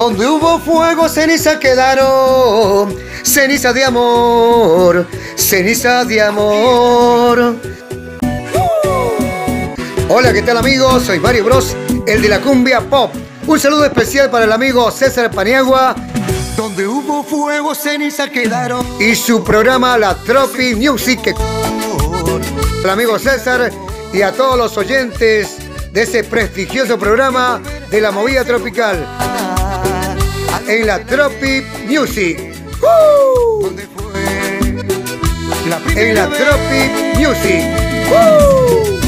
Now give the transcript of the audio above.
Donde hubo fuego, ceniza quedaron, ceniza de amor, ceniza de amor. Hola, ¿qué tal amigos? Soy Mario Bros, el de la cumbia pop. Un saludo especial para el amigo César Paniagua. Donde hubo fuego, ceniza quedaron. Y su programa La Tropi Music. Al amigo César y a todos los oyentes de ese prestigioso programa de la movida tropical. En La Tropi Music. En La Tropi Music.